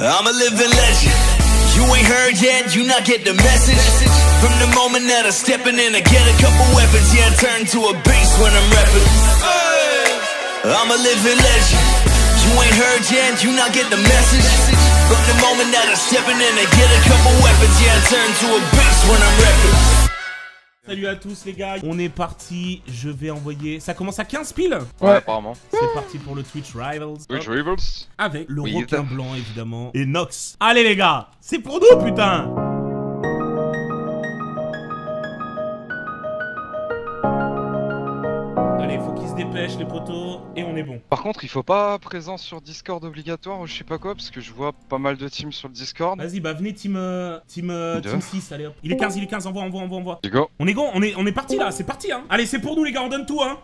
I'm a living legend. You ain't heard yet, you not get the message. From the moment that I'm stepping in, I get a couple weapons. Yeah, I turn to a beast when I'm rapping. I'm a living legend. You ain't heard yet, you not get the message. From the moment that I'm stepping in, I get a couple weapons. Yeah, I turn to a beast when I'm rapping. Salut à tous les gars, on est parti, je vais envoyer... Ça commence à 15 piles. Ouais, apparemment. C'est parti pour le Twitch Rivals. Twitch Rivals. Avec le requin blanc évidemment. Et Nox. Allez les gars, c'est pour nous putain. Allez, faut qu'ils se dépêchent les potos et on est bon. Par contre, il faut pas présence sur Discord obligatoire ou je sais pas quoi, parce que je vois pas mal de teams sur le Discord. Vas-y, bah venez team 6, allez hop. Il est 15, envoie. Du go. On est go, on est parti là, c'est parti hein. Allez, c'est pour nous les gars, on donne tout hein.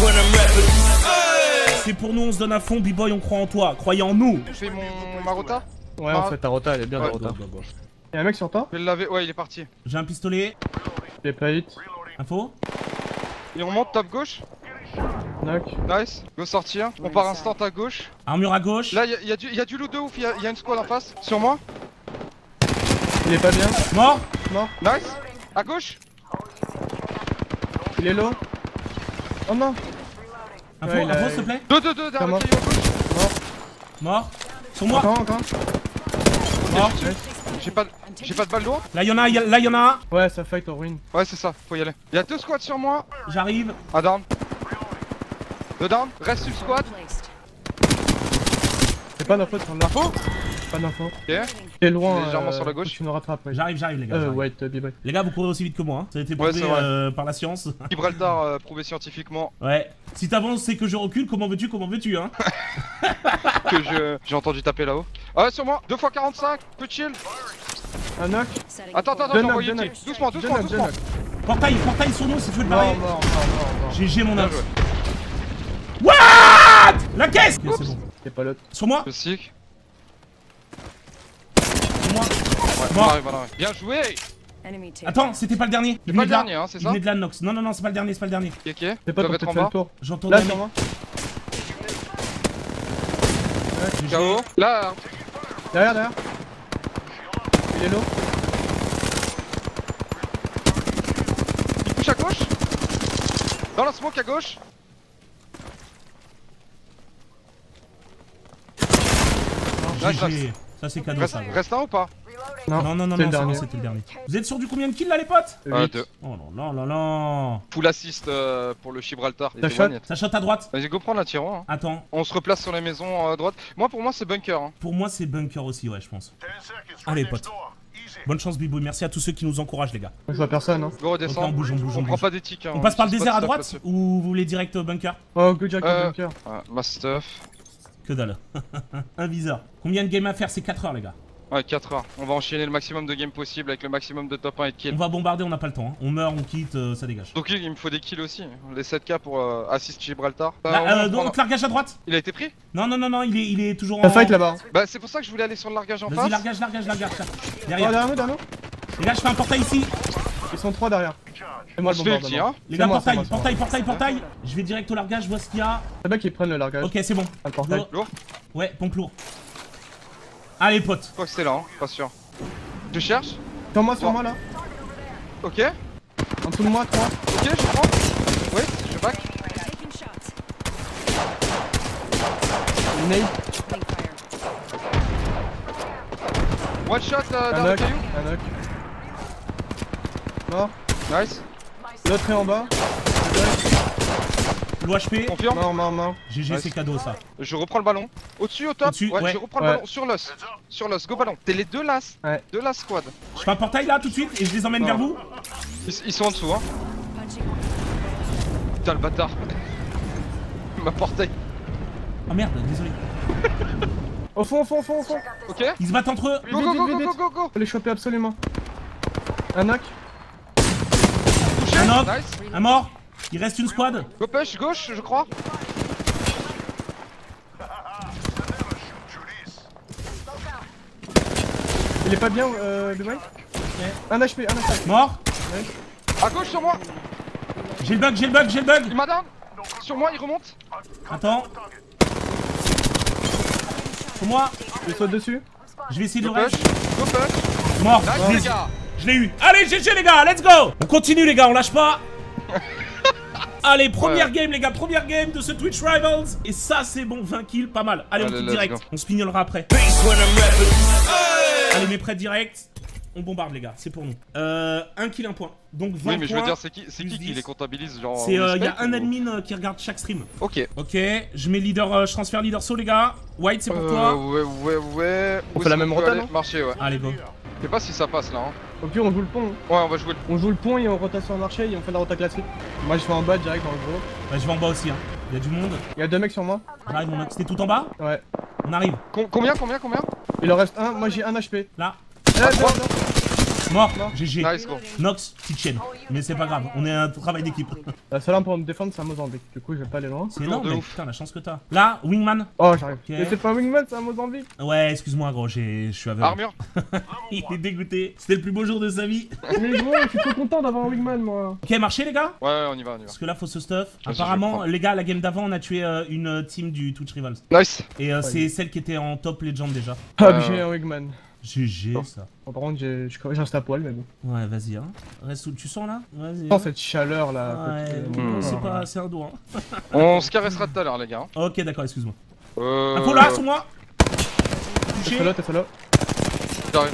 C'est pour nous, on se donne à fond, B-Boy, on croit en toi, croyez en nous. Je fais ma rota. Ouais, en fait, ta rota, elle est bien la rota. Y'a un mec sur toi? Je vais le laver, ouais, il est parti. J'ai un pistolet. Il est pas hit. Info. Et on monte top gauche. Knock. Nice. Go sortir. On part instant à gauche. Armure à gauche. Là, y a du loot de ouf, y a une squad en face. Sur moi. Il est pas bien. Mort. Mort. Nice. À gauche. Il est low. Oh non. Info, Ouais, info s'il te plaît. 2 derrière le caillou à gauche. Mort. Sur moi. Encore. Mort. J'ai pas de balle lourde. Là y'en a un. Ouais, ça fight en ruine. Ouais, c'est ça, faut y aller. Y a 2 squads sur moi. J'arrive. Ah, down. 2 down. Reste une squad. C'est pas d'info sur l'info. Pas d'info. Ok. T'es loin. Légèrement sur la gauche. Tu nous rattrapes. Ouais. J'arrive les gars. Ouais, B-Boy. Les gars, vous courez aussi vite que moi. Hein. Ça a été prouvé par la science. Gibraltar prouvé scientifiquement. Ouais. Si t'avances, c'est que je recule. Comment veux-tu hein. Que j'ai entendu taper là-haut. Ah, sur moi. 2 x 45. Peu chill. Un knock. Attends, j'ai envoyé une kill. Doucement. Portail sur nous si tu veux te barrer. Mort. GG mon œuf. What? La caisse. Ok, c'est bon. C'est pas l'autre. Sur moi. Le sick. Sur moi. Ouais, Mort. on arrive. Bien joué. Attends, c'était pas le dernier. C'est pas le dernier, hein, c'est ça? Il venait de la Nox. Non, c'est pas le dernier. Ok. C'est pas ton être en fait le bas. tour. J'entends Là, des sur mecs. moi. KO. Là. Derrière. Il est low. Il touche à gauche. Dans la smoke à gauche. GG. Ça c'est cadeau ça. Reste un ou pas? Non, c'est le dernier. c'était le dernier. Vous êtes sur du combien de kills là les potes? 2. Oh là. Full assist pour le Gibraltar. Ça shot à droite. Vas-y, go prendre un tyran. Hein. Attends. On se replace sur les maisons à droite. Pour moi, c'est bunker. Hein. Pour moi, c'est bunker aussi, ouais, je pense. Allez, potes. Bonne chance, Bibou. Merci à tous ceux qui nous encouragent, les gars. Je vois personne. Hein. Go, redescend. Ok, on bouge. On prend pas d'éthique. Hein. On passe par le désert à droite ou vous voulez direct au bunker? Oh, go direct au bunker. Ma stuff. Que dalle. Un viseur. Combien de games à faire? C'est 4 heures, les gars. Ouais, 4 heures. On va enchaîner le maximum de games possible avec le maximum de top 1 et de kills. On va bombarder, on n'a pas le temps. Hein. On meurt, on quitte, ça dégage. Donc il me faut des kills aussi. Les 7k pour assist Gibraltar. Donc largage à droite. Il a été pris? Non, il est toujours en... Ça fight là-bas. Bah c'est pour ça que je voulais aller sur le largage en face. Vas-y, largage. Oh, Derrière. derrière nous. Les gars, je fais un portail ici. Ils sont 3 derrière. C'est moi le bombardement. Hein. Les gars, portail. Je vais direct au largage, je vois ce qu'il y a. C'est bien qu'ils prennent le largage. Ok, c'est bon. Le portail. Lourd. Ouais, pompe lourd. Allez, potes. Je crois que c'est là, hein. Pas sûr. Je cherche. Sur moi là. Ok. En dessous de moi, 3. Ok, je prends. Oui, je back. Nade. One shot Un dans le knock. caillou. Un knock. Mort. Nice. L'autre est en bas. L'OHP. Confirme. Mort. GG, Nice. c'est cadeau ça. Je reprends le ballon. Au-dessus, au top. Au-dessus, ouais. Je reprends le ballon. Sur l'os. Go ballon. T'es les 2 las. Ouais. 2 las squad. Je fais un portail là tout de suite et je les emmène Non. vers vous. Ils sont en dessous, hein. Putain, le bâtard. Ma portail. Ah merde, désolé. Au fond. Ok. Ils se battent entre eux. Go. Faut les choper absolument. Un knock. Touché. Un knock. Nice. Un mort. Il reste une squad. Go push, gauche, je crois. Il est pas bien, B-Boy. Un HP. Mort. À gauche sur moi. J'ai le bug. Il m'a down. Sur moi, il remonte. Attends. Sur moi. Je saute dessus. Je vais essayer de Go le push, rush. go push. Mort. Nice les gars. Je l'ai eu. Allez, GG les gars, let's go. On continue les gars, on lâche pas. Allez, première game les gars, première game de ce Twitch Rivals. Et ça c'est bon, 20 kills, pas mal. Allez, on Allez, quitte let's direct. go. On spignolera après. Bass when I'm rapping. Allez, mes prêts direct. On bombarde les gars, c'est pour nous. 1 kill, 1 point. Donc 20 Oui mais je veux points, dire c'est qui plus qui 10. les comptabilise genre. C'est, il y a respect un ou- admin qui regarde chaque stream. Ok. Ok, je mets leader, je transfère leader saut les gars. White c'est pour toi. Ouais. On Où fait la est-ce même qu'on peut rota, aller non marcher ouais. Allez go. Je sais pas si ça passe là hein. Au pire, on joue le pont. Ouais on va jouer. On joue le pont et on rotation en marché et on fait la rota classique. Moi, je fais en bas direct dans le gros. Ouais, je vais en bas aussi hein. Il y a du monde. Il y a 2 mecs sur moi. On arrive mon mec. C'était tout en bas. Ouais. On arrive. Combien Il en reste un. Moi, j'ai 1 HP. Là. Là, trois. Mort. Non. GG. Nice go. Nox, kitchen. Mais c'est pas grave, on est un travail d'équipe. La seule arme pour me défendre, c'est un Mozambique. Du coup, je vais pas aller loin. C'est énorme de mec, ouf. putain la chance que t'as. Là, Wingman. Oh, j'arrive. Ok. Mais c'est pas un Wingman, c'est un Mozambique. Ouais, excuse-moi gros, je suis aveugle. Armure. Il est dégoûté. C'était le plus beau jour de sa vie. Mais gros, je suis trop content d'avoir un Wingman, moi. Ok, marché les gars. Ouais on y va. Parce que là faut ce stuff. Vas-y, je Apparemment, prends. les gars, la game d'avant, on a tué une team du Twitch Rivals. Nice. Et c'est celle qui était en top legend déjà. Ah, j'ai un Wingman. GG Bon. ça. Bon, par contre, je reste à poil, mais bon. Ouais, vas-y hein. Reste où tu sens là. Vas-y. Sans cette chaleur là. à Ouais, côté. bon, c'est pas, c'est un doigt. Hein. On se caressera tout à l'heure les gars. Ok, d'accord, excuse-moi. Euh. Info là, sur moi. T'es Touché. solo, t'es solo. J'arrive.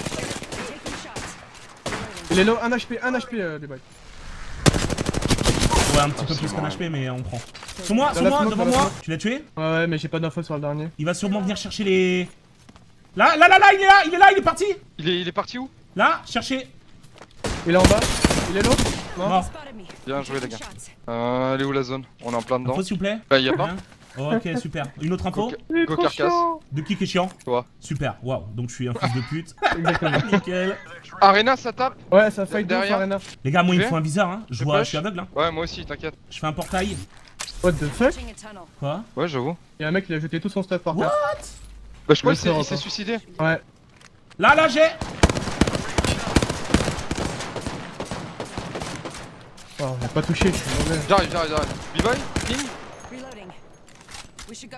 Il est low, 1 HP, des boys. Ouais, un petit peu c'est plus qu'un bon. HP, mais on prend. Sur moi, Dans la smoke, devant dans la moi. smoke. Tu l'as tué? Ouais, mais j'ai pas d'infos sur le dernier. Il va sûrement venir chercher les. Là, il est parti. Il est parti où? Là, chercher. Il est en bas, il est low. Non. Mort. Bien joué les gars. Elle est où la zone? On est en plein dedans. Info s'il vous plaît. Bah y'a pas. Rien. Ok, super. Une autre info? Il est Go trop carcasse. chaud. De qui est chiant? Toi. Super, waouh. Donc je suis un fils de pute. Exactement. Nickel. Arena ça tape. Ouais, ça fight Derrière. sur Arena. Les gars, moi il me Tu faut un viseur, hein. Je Tu vois, je push suis aveugle, hein. Ouais moi aussi t'inquiète. Je fais un portail. What the fuck? Quoi? Ouais j'avoue. Y'a un mec qui a jeté tout son stuff par terre. Bah je crois Le qu'il sort, s'est encore. suicidé. Ouais. Là, j'ai. Oh, j'ai pas touché, je suis mauvais. J'arrive. B-boy, ping. Reloading. We should go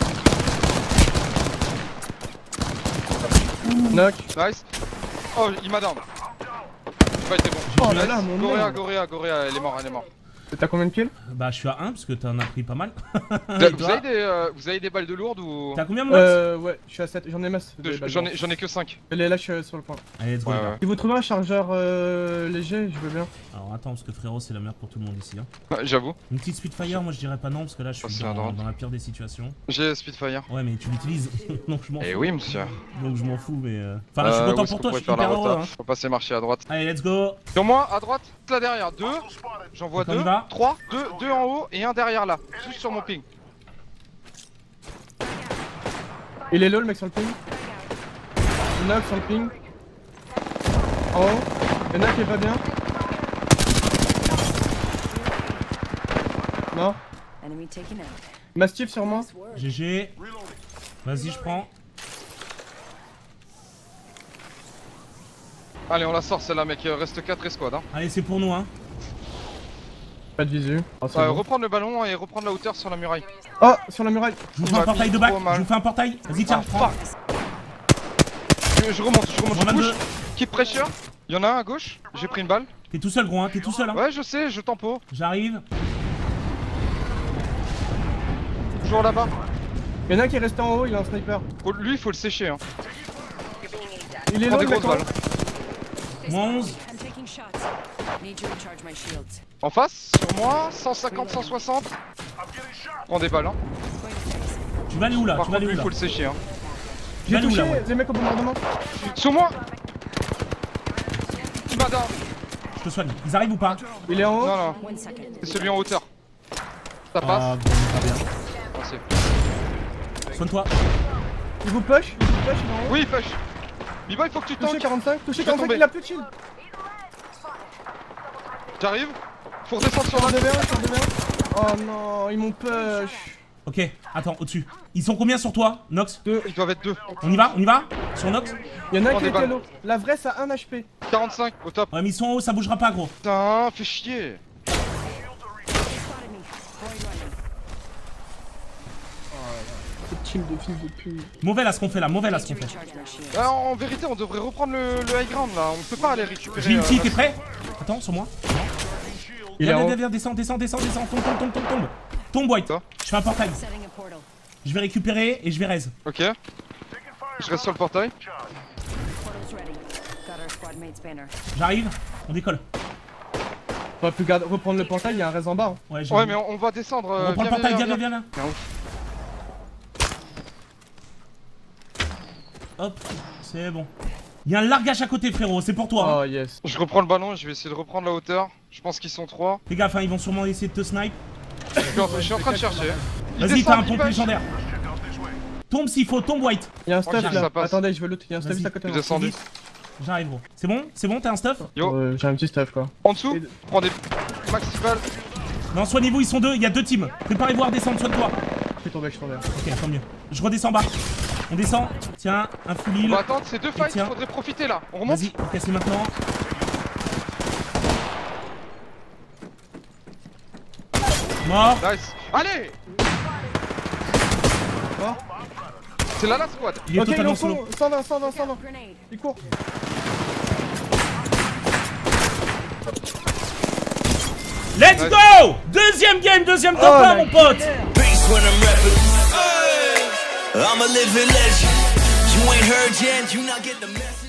here. Knock. Nice. Oh il m'a down. Ouais t'es bon. Oh là là, mon Goria, elle est morte. T'as combien de kills? Bah, je suis à 1 parce que t'en as pris pas mal. Vous avez des balles de lourdes ou? T'as combien, mon max? Ouais, je suis à 7, j'en ai masse. J'en ai que 5. Je les lâche sur le point. Allez, let's go, Ouais, les gars. ouais. Si vous trouvez un chargeur léger, je veux bien. Alors attends, parce que frérot, c'est la merde pour tout le monde ici. Hein. J'avoue. Une petite Spitfire, moi je dirais pas non, parce que là je suis Oh, c'est un drone. dans la pire des situations. J'ai Spitfire. Ouais, mais tu l'utilises, donc je m'en fous. Eh oui monsieur. Donc je m'en fous, mais. Enfin, je suis content pour toi, je suis hyper heureux. Hein. Faut passer marcher à droite. Allez, let's go. Sur moi, à droite, là derrière, 2. J'en vois Donc, on y 2, va. 3, 2 en haut et un derrière là. Juste sur mon ping. Il est low le mec sur le ping. Knock sur le ping. En haut. Il y en a qui est pas bien. Non. Enemy taken out. Mastiff sur moi. GG. Vas-y, je prends. Allez, on la sort celle-là, mec. Reste 4 escouades. Hein. Allez, c'est pour nous, hein. Pas de visu. Oh, c'est bon. Reprendre le ballon et reprendre la hauteur sur la muraille. Oh, sur la muraille. Je vous fais un m'a portail mis de back. trop mal. Je vous fais un portail. Vas-y, tiens, Ah, prends. Je remonte, je 22. push. Keep pressure. Il y en a un à gauche. J'ai pris une balle. T'es tout seul, gros, hein. T'es tout seul, hein. Ouais, je sais, je tempo. J'arrive. Toujours là-bas. Il y en a un qui est resté en haut, il a un sniper. Lui, il faut le sécher. Hein. Il est Prends low, des le mec. grosses balles. Moins 11. I'm taking shots. Need to recharge my shields. En face, sur moi, 150, 160. Prends des balles. Hein. Going to face. Tu vas aller où là? Par Tu vas contre, aller lui, où il là? faut le sécher. Hein. Tu vas J'ai aller où là? touché Ouais. les mecs au bombardement. Sur moi. Il m'a down. Je te soigne. Ils arrivent ou pas? Il est en haut. Non, non, 1 second. c'est celui en hauteur. Ça Ah, passe. bon, pas bien. Merci. Soigne-toi. Il vous push, il est en haut. Oui, push. Biba, il faut que tu Touché tankes. 45, touché vais 45, tomber. il a plus de shield. J'arrive. Faut redescendre sur Sur la le V1, sur le V1. Oh non, ils m'ont push. Ok, attends, au-dessus. Ils sont combien sur toi, Nox? Ils doivent être 2. On y va? On y va? Sur Nox? Il y en a un Prends qui des était balles. low. La vraie, ça a 1 HP. 45 au top. Ouais, mais ils sont en haut, ça bougera pas, gros. Putain, fais chier. They spotted me. Boy running. shield de fils de pute. Mauvais là ce qu'on fait là, mauvais là ce qu'on Need to fait. recharge my shields. Ah, en vérité, on devrait reprendre le high ground là. On peut pas aller récupérer. J'ai une fille, t'es prêt? Attends, sur moi. Il est en haut. Viens, descends, tombe. Tombe, White. Toi Je fais un portail. Setting a portal. Je vais récupérer et je vais raise. Ok. Je reste sur le portail. Portal's ready. Got our squad mate's banner. J'arrive, on décolle. On va plus reprendre le portail, il y a un raise en bas. Hein. Ouais, j'ai Ouais, vu. mais on va descendre. On reprend le portail, viens là. Hop, c'est bon. Il y a un largage à côté, frérot, c'est pour toi. Hein. Oh yes. Je reprends le ballon, je vais essayer de reprendre la hauteur. Je pense qu'ils sont 3. Fais gaffe, hein, ils vont sûrement essayer de te snipe. Je suis en train de chercher. Ils Vas-y, descendent, t'as un ils pompe bâchent. légendaire. Tombe s'il faut, tombe White. Il y a un Ok, stuff ça là. passe. Attendez, je veux l'autre. Il y a un stuff Vas-y, juste à côté. Je de moi. descends. Descendez. Vite. J'arrive, gros. C'est bon, t'as un stuff? Yo, J'ai un petit stuff quoi. en dessous, prends des maximales. Non, soignez-vous, ils sont deux, il y a 2 teams. Préparez-vous à redescendre, soigne-toi. Je suis tombé. Ok, tant mieux. Je redescends bas. On descend. Tiens, un full On heal. va attendre, c'est 2 fights, tiens. faudrait profiter là. On remonte. Vas-y, cassez maintenant. Mort. Nice. Allez. Mort. C'est là la squad. Il est Ok, il est totalement au solo. fond. 120. Grenade. Il court. Let's Nice. go! Deuxième game, deuxième top 1, mon pote. Bass when I'm rapping. Hey, I'm a living legend. You ain't heard yet, you not getting the message.